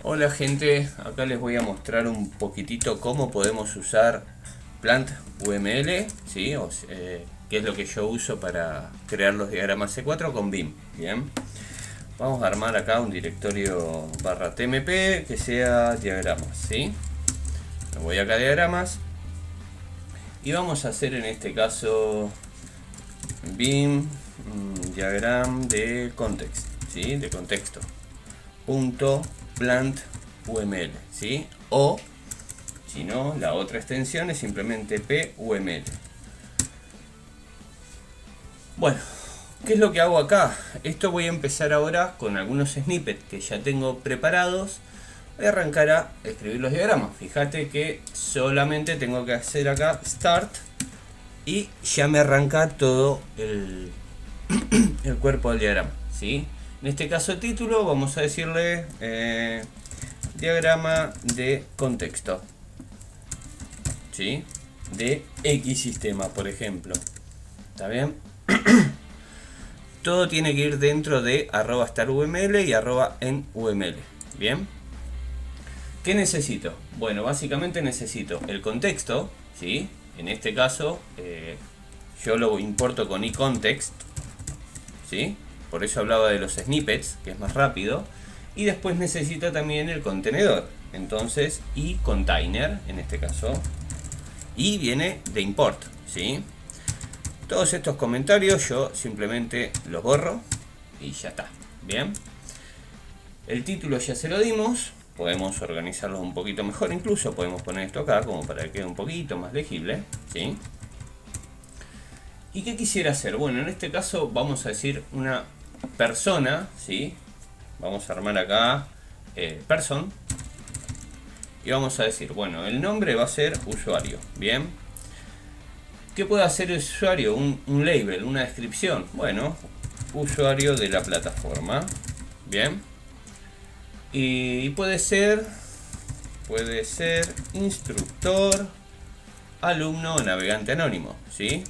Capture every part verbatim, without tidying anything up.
Hola gente, acá les voy a mostrar un poquitito cómo podemos usar Plant U M L, ¿sí? O, eh, que es lo que yo uso para crear los diagramas C cuatro con Vim. Bien, vamos a armar acá un directorio barra T M P que sea diagramas, ¿sí? Me voy acá a diagramas y vamos a hacer en este caso Vim mmm, diagram de context, ¿sí? De contexto punto plant U M L, ¿sí? O si no, la otra extensión es simplemente P U M L. Bueno, ¿qué es lo que hago acá? Esto voy a empezar ahora con algunos snippets que ya tengo preparados. Voy a arrancar a escribir los diagramas. Fíjate que solamente tengo que hacer acá start y ya me arranca todo el, el cuerpo del diagrama, ¿sí? En este caso título vamos a decirle eh, diagrama de contexto, ¿sí? De X sistema, por ejemplo. ¿Está bien? Todo tiene que ir dentro de arroba staruml y arroba en U M L. Bien. ¿Qué necesito? Bueno, básicamente necesito el contexto, ¿sí? En este caso eh, yo lo importo con iContext, ¿sí? Por eso hablaba de los snippets, que es más rápido. Y después necesito también el contenedor. Entonces, y container, en este caso. Y viene de import, ¿sí? Todos estos comentarios yo simplemente los borro y ya está. Bien. El título ya se lo dimos. Podemos organizarlo un poquito mejor. Incluso podemos poner esto acá como para que quede un poquito más legible, ¿sí? ¿Y qué quisiera hacer? Bueno, en este caso vamos a decir una persona, ¿sí? Vamos a armar acá eh, person. Y vamos a decir, bueno, el nombre va a ser usuario. Bien. ¿Qué puede hacer el usuario? Un, un label, una descripción. Bueno, usuario de la plataforma. Bien. Y puede ser, puede ser instructor, alumno o navegante anónimo, ¿sí?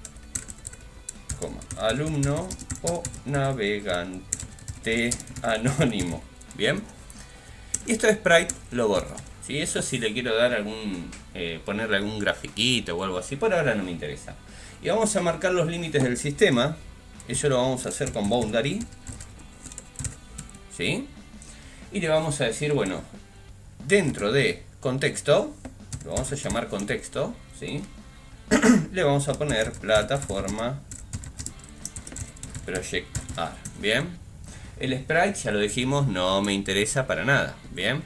Como alumno o navegante anónimo. Bien. Y esto de sprite lo borro, ¿sí? Eso si le quiero dar algún eh, ponerle algún grafiquito o algo así. Por ahora no me interesa. Y vamos a marcar los límites del sistema. Eso lo vamos a hacer con boundary, ¿sí? Y le vamos a decir, bueno, dentro de contexto, lo vamos a llamar contexto, ¿sí? Le vamos a poner plataforma proyectar. Bien. El sprite, ya lo dijimos, no me interesa para nada. Bien.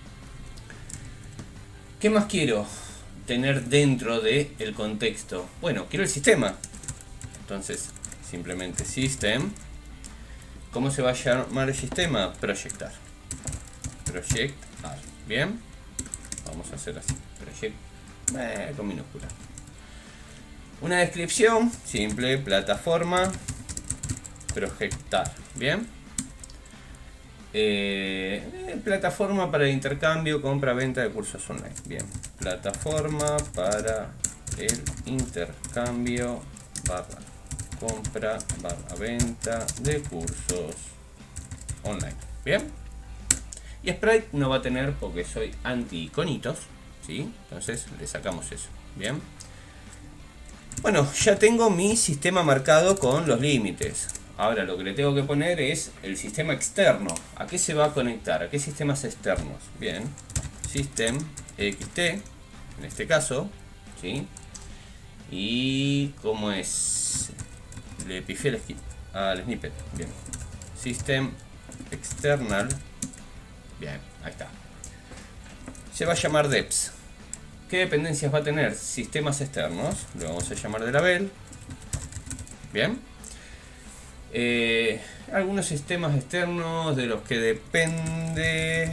¿Qué más quiero tener dentro del contexto? Bueno, quiero el sistema. Entonces, simplemente system. ¿Cómo se va a llamar el sistema? Proyectar. Proyectar. Bien. Vamos a hacer así. Proyect eh, con minúscula. Una descripción simple, plataforma proyectar. Bien. Eh, plataforma para el intercambio, compra, venta de cursos online. Bien. Plataforma para el intercambio barra compra barra venta de cursos online. Bien. Y sprite no va a tener porque soy anti iconitos, ¿sí? Entonces le sacamos eso. Bien. Bueno, ya tengo mi sistema marcado con los límites. Ahora lo que le tengo que poner es el sistema externo. ¿A qué se va a conectar? ¿A qué sistemas externos? Bien. System ext, en este caso, ¿sí? Y ¿cómo es? Le pifié al, al snippet. Bien. System external. Bien, ahí está. Se va a llamar deps. ¿Qué dependencias va a tener? Sistemas externos. Lo vamos a llamar de label. Bien. Eh, algunos sistemas externos de los que depende.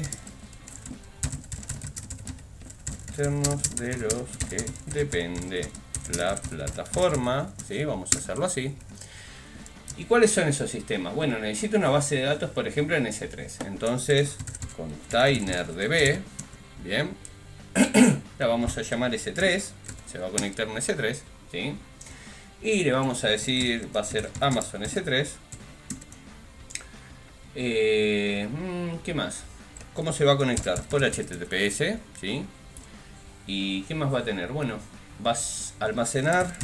Externos de los que depende la plataforma. ¿Sí? Vamos a hacerlo así. ¿Y cuáles son esos sistemas? Bueno, necesito una base de datos, por ejemplo, en S tres. Entonces, containerDB. Bien. La vamos a llamar S tres. Se va a conectar en S tres. ¿Sí? Y le vamos a decir, va a ser Amazon S tres. Eh, ¿Qué más? ¿Cómo se va a conectar? Por H T T P S, ¿sí? ¿Y qué más va a tener? Bueno, vas a almacenar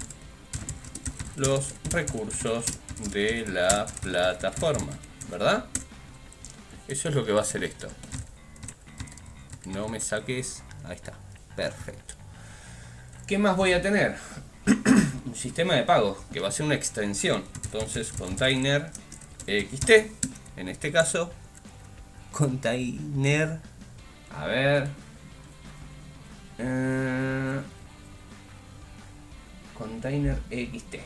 los recursos de la plataforma, ¿verdad? Eso es lo que va a hacer esto. No me saques. Ahí está, perfecto. ¿Qué más voy a tener? Un sistema de pago que va a ser una extensión. Entonces, container X T, en este caso, container, a ver, eh, container X T.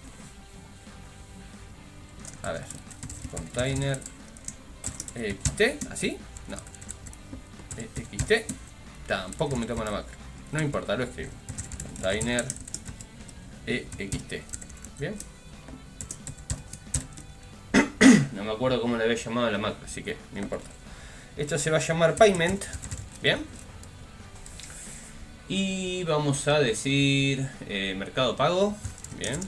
A ver, container X T, ¿así? No. X T, tampoco me toma la macro. No importa, lo escribo. Container X T. Bien. No me acuerdo cómo le había llamado a la macro, así que no importa. Esto se va a llamar payment. Bien. Y vamos a decir eh, mercado pago. Bien.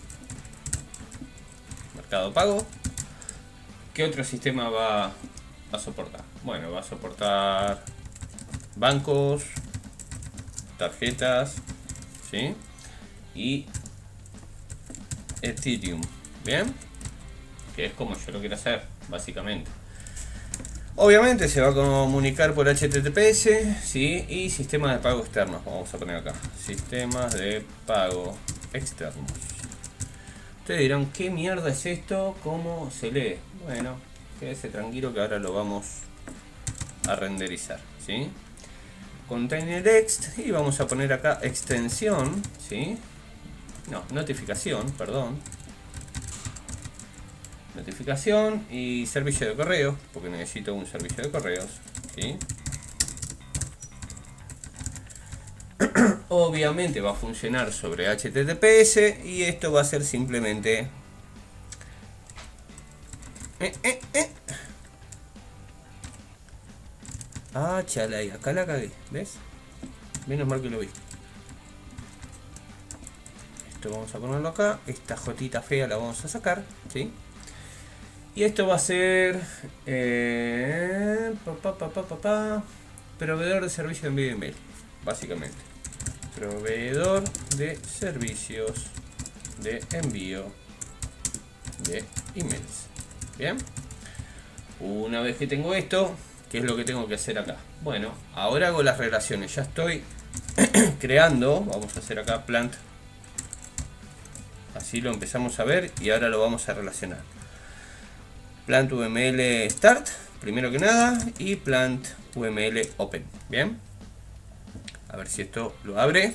Mercado pago. ¿Qué otro sistema va a soportar? Bueno, va a soportar bancos, tarjetas, ¿sí? Y Ethereum. Bien. Que es como yo lo quiero hacer, básicamente. Obviamente se va a comunicar por H T T P S, ¿sí? Y sistemas de pago externos. Vamos a poner acá. Sistemas de pago externos. Ustedes dirán, ¿qué mierda es esto? ¿Cómo se lee? Bueno, quédese tranquilo que ahora lo vamos a renderizar, ¿sí? Container text. Y vamos a poner acá extensión, ¿sí? No, notificación, perdón. Notificación y servicio de correo, porque necesito un servicio de correos, ¿sí? Obviamente va a funcionar sobre H T T P S y esto va a ser simplemente eh, eh, eh. Ah, chala, y acá la cagué, ¿ves? Menos mal que lo vi. Esto vamos a ponerlo acá. Esta jotita fea la vamos a sacar, ¿sí? Y esto va a ser eh, pa, pa, pa, pa, pa, pa, proveedor de servicio de envío de email, básicamente. Proveedor de servicios de envío de emails. Bien. Una vez que tengo esto, ¿qué es lo que tengo que hacer acá? Bueno, ahora hago las relaciones. Ya estoy creando. Vamos a hacer acá plant. Así lo empezamos a ver y ahora lo vamos a relacionar. Plant U M L start, primero que nada, y plant U M L open. Bien. A ver si esto lo abre.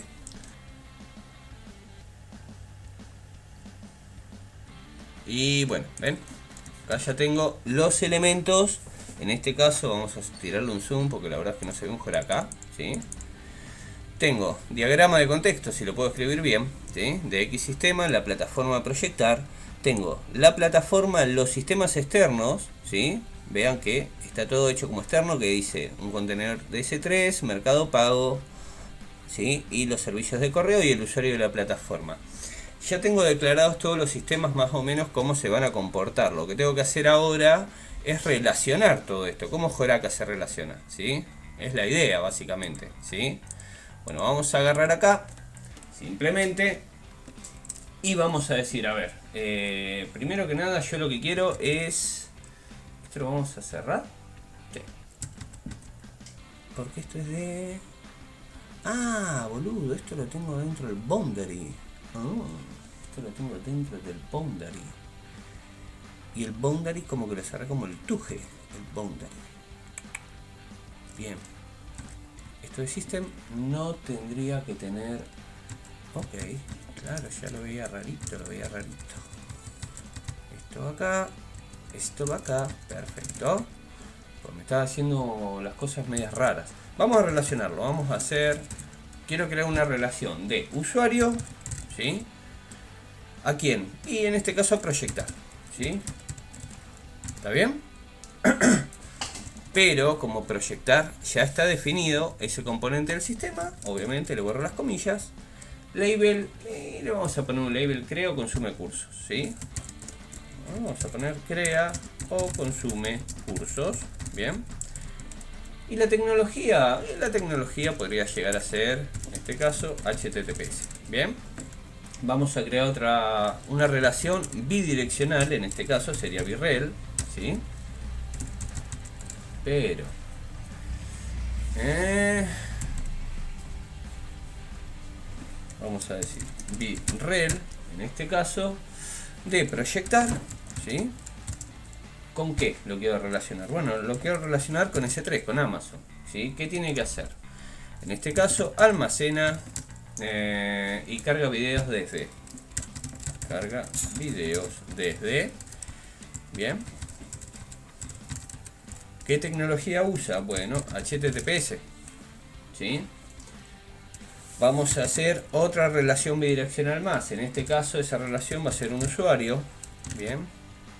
Y bueno, ven. Acá ya tengo los elementos. En este caso vamos a tirarle un zoom porque la verdad es que no se ve mejor acá, ¿sí? Tengo diagrama de contexto, si lo puedo escribir bien, ¿sí? De X sistema, la plataforma a proyectar. Tengo la plataforma, los sistemas externos, ¿sí? Vean que está todo hecho como externo, que dice un contenedor de S tres, mercado pago, ¿sí? Y los servicios de correo y el usuario de la plataforma. Ya tengo declarados todos los sistemas más o menos cómo se van a comportar. Lo que tengo que hacer ahora es relacionar todo esto. ¿Cómo Joraka se relaciona? ¿Sí? Es la idea básicamente, ¿sí? Bueno, vamos a agarrar acá, simplemente, y vamos a decir, a ver, eh, primero que nada yo lo que quiero es, esto lo vamos a cerrar, sí. Porque esto es de, ah, boludo, esto lo tengo dentro del boundary, oh, esto lo tengo dentro del boundary, y el boundary como que lo cerré como el tuje, el boundary, bien. Esto de system no tendría que tener, ok, claro, ya lo veía rarito, lo veía rarito. Esto va acá, esto va acá, perfecto. Pues me estaba haciendo las cosas medias raras. Vamos a relacionarlo, vamos a hacer, quiero crear una relación de usuario, ¿sí? ¿A quién? Y en este caso a proyectar, ¿sí? ¿Está bien? Pero como proyectar ya está definido ese componente del sistema, obviamente le borro las comillas. Label, y le vamos a poner un label crea o consume cursos, ¿sí? Vamos a poner crea o consume cursos, bien. Y la tecnología, la tecnología podría llegar a ser, en este caso, H T T P S. Bien, vamos a crear otra, una relación bidireccional, en este caso sería birrel, ¿sí? Pero, eh, vamos a decir birrel, en este caso, de proyectar, ¿sí? ¿Con qué lo quiero relacionar? Bueno, lo quiero relacionar con ese tres, con Amazon, ¿sí? ¿Qué tiene que hacer? En este caso, almacena eh, y carga videos desde. Carga videos desde. Bien. ¿Qué tecnología usa? Bueno, H T T P S, ¿sí? Vamos a hacer otra relación bidireccional más. En este caso, esa relación va a ser un usuario. Bien.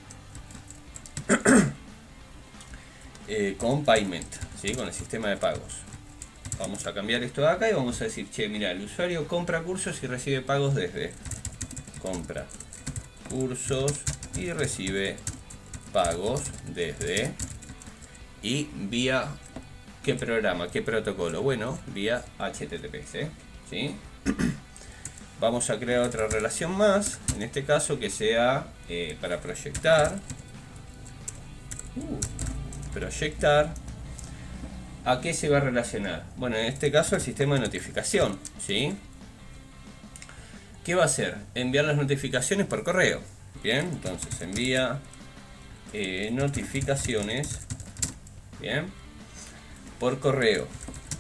Eh, con Payment, ¿sí? Con el sistema de pagos. Vamos a cambiar esto de acá y vamos a decir, che, mira, el usuario compra cursos y recibe pagos desde. Compra cursos y recibe pagos desde. Y vía, ¿qué programa? ¿Qué protocolo? Bueno, vía H T T P S, ¿sí? Vamos a crear otra relación más, en este caso que sea eh, para proyectar. Uh, proyectar. ¿A qué se va a relacionar? Bueno, en este caso el sistema de notificación, ¿sí? ¿Qué va a hacer? Enviar las notificaciones por correo. Bien, entonces envía eh, notificaciones, bien, por correo.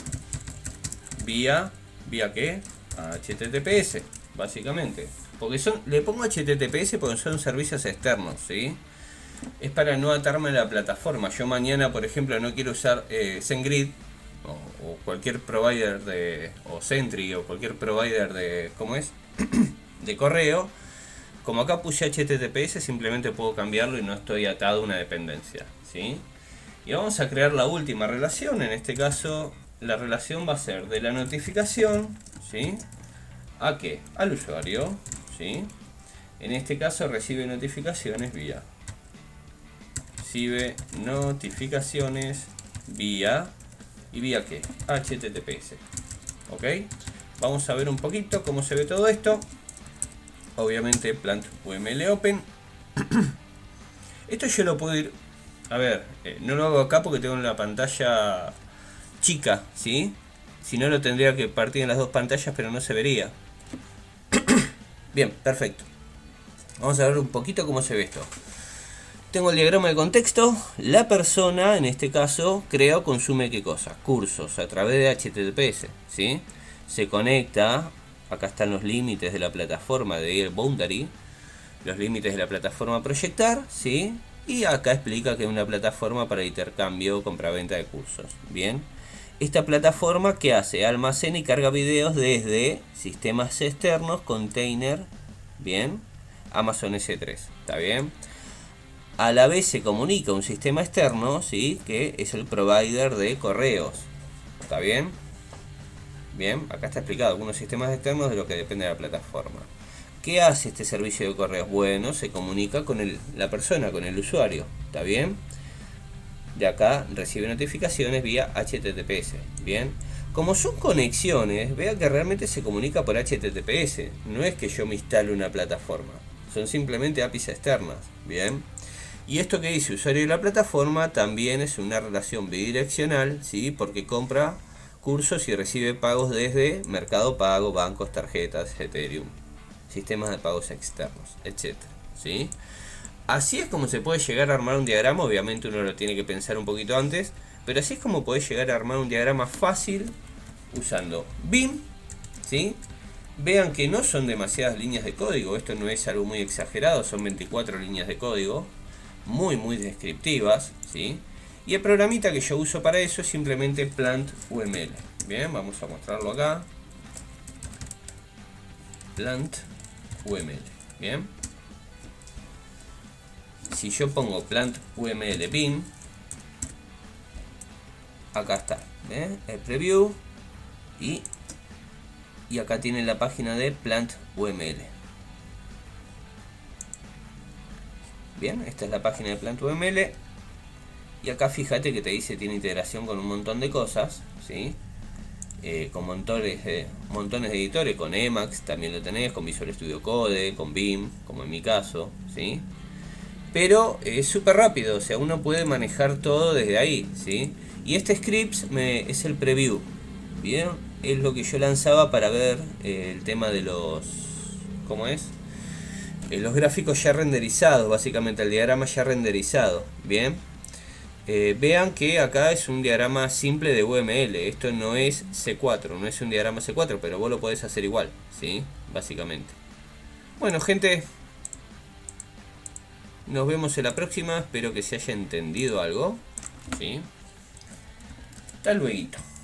Vía, ¿vía qué? H T T P S, básicamente. Porque son, le pongo H T T P S porque son servicios externos, ¿sí? Es para no atarme a la plataforma. Yo mañana, por ejemplo, no quiero usar eh, SendGrid o, o cualquier provider de, o Sentry o cualquier provider de, ¿cómo es? de correo. Como acá puse H T T P S, simplemente puedo cambiarlo y no estoy atado a una dependencia, ¿sí? Y vamos a crear la última relación. En este caso, la relación va a ser de la notificación, ¿sí? ¿A qué? Al usuario, ¿sí? En este caso recibe notificaciones vía. Recibe notificaciones vía. ¿Y vía qué? H T T P S. ¿Ok? Vamos a ver un poquito cómo se ve todo esto. Obviamente plant U M L open. Esto yo lo puedo ir... A ver, eh, no lo hago acá porque tengo una pantalla chica, ¿sí? Si no, lo tendría que partir en las dos pantallas, pero no se vería. Bien, perfecto. Vamos a ver un poquito cómo se ve esto. Tengo el diagrama de contexto. La persona, en este caso, crea o consume qué cosa. Cursos a través de H T T P S, ¿sí? Se conecta. Acá están los límites de la plataforma de Air Boundary. Los límites de la plataforma proyectar, ¿sí? Y acá explica que es una plataforma para intercambio, compra-venta de cursos. Bien. Esta plataforma, ¿qué hace? Almacena y carga videos desde sistemas externos, container, bien, Amazon S tres, ¿está bien? A la vez se comunica un sistema externo, ¿sí? Que es el provider de correos, ¿está bien? Bien, acá está explicado algunos sistemas externos de lo que depende de la plataforma. ¿Qué hace este servicio de correos? Bueno, se comunica con el, la persona, con el usuario, ¿está bien? De acá recibe notificaciones vía H T T P S, bien. Como son conexiones, vea que realmente se comunica por H T T P S. No es que yo me instale una plataforma, son simplemente A P Is externas, bien. Y esto que dice usuario de la plataforma también es una relación bidireccional, ¿sí? Porque compra cursos y recibe pagos desde Mercado Pago, bancos, tarjetas, Ethereum, sistemas de pagos externos, etcétera, ¿sí? Así es como se puede llegar a armar un diagrama. Obviamente uno lo tiene que pensar un poquito antes, pero así es como podés llegar a armar un diagrama fácil usando B I M, ¿sí? Vean que no son demasiadas líneas de código, esto no es algo muy exagerado, son veinticuatro líneas de código, muy muy descriptivas, ¿sí? Y el programita que yo uso para eso es simplemente plant U M L. Bien, vamos a mostrarlo acá. Plant U M L, bien. Si yo pongo plant U M L B I M, acá está, ¿eh? El preview y, y acá tienen la página de plant U M L. Bien, esta es la página de plant U M L. Y acá fíjate que te dice tiene integración con un montón de cosas, ¿sí? Eh, con montones de, montones de editores, con Emacs también lo tenés, con Visual Studio Code, con Vim, como en mi caso, ¿sí? Pero es súper rápido, o sea, uno puede manejar todo desde ahí, ¿sí? Y este script me, es el preview, ¿bien? Es lo que yo lanzaba para ver eh, el tema de los... ¿Cómo es? Eh, los gráficos ya renderizados, básicamente el diagrama ya renderizado, ¿bien? Eh, vean que acá es un diagrama simple de U M L, esto no es C cuatro, no es un diagrama C cuatro, pero vos lo podés hacer igual, ¿sí? Básicamente. Bueno, gente, nos vemos en la próxima, espero que se haya entendido algo, ¿sí? Hasta luego.